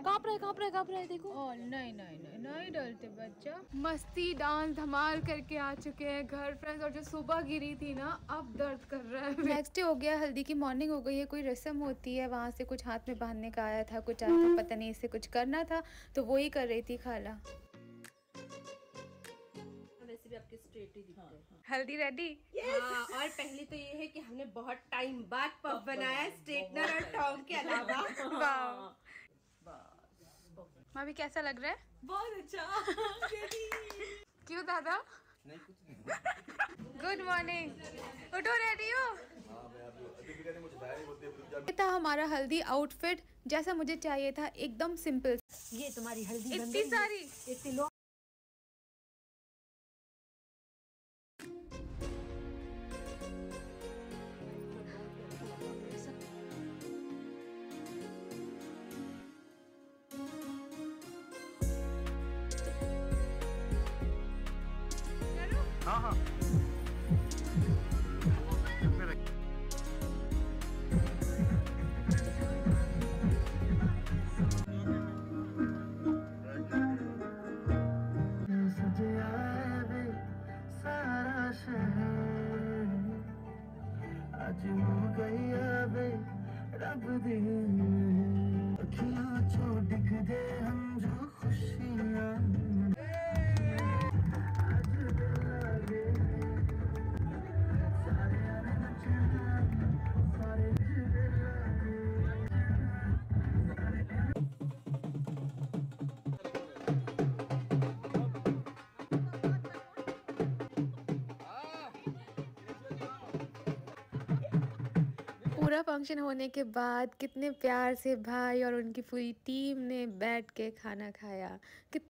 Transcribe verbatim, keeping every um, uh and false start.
कांप रहा है कांप रहा है कांप रहा है देखो। ओ नहीं नहीं नहीं नहीं डरते बच्चा। मस्ती डांस धमाल करके आ चुके हैं घर फ्रेंड्स, और जो सुबह गिरी थी ना अब दर्द कर रहा है। नेक्स्ट डे हो गया, हल्दी की मॉर्निंग हो गई है। कोई रस्म होती है वहाँ से कुछ हाथ में बांधने का आया था, कुछ आया था पता नहीं, इससे कुछ करना था तो वो ही कर रही थी खाला। वैसे भी आपके स्ट्रेट ही दिखते हैं। हाँ, हल्दी रेडी। yes! हाँ, और पहले तो ये है कि हमने बहुत टाइम बाद पफ बनाया स्ट्रेटनर और टॉम के अलावा। भाभी कैसा लग रहा है? बहुत अच्छा। क्यों दादा? नहीं कुछ नहीं। गुड मॉर्निंग, उठो, रेडी हो? ये था हमारा हल्दी आउटफिट, जैसा मुझे चाहिए था, एकदम सिंपल। ये तुम्हारी हल्दी इतनी सारी इतनी लो। हाँ हाँ सारा शहर आज हो गई अबे रब दे अखियां छो दिख दे हम जो खुशियां आज दिल लगे सारे आने नचना सारे दिल लगे। पूरा फंक्शन होने के बाद कितने प्यार से भाई और उनकी पूरी टीम ने बैठ के खाना खाया।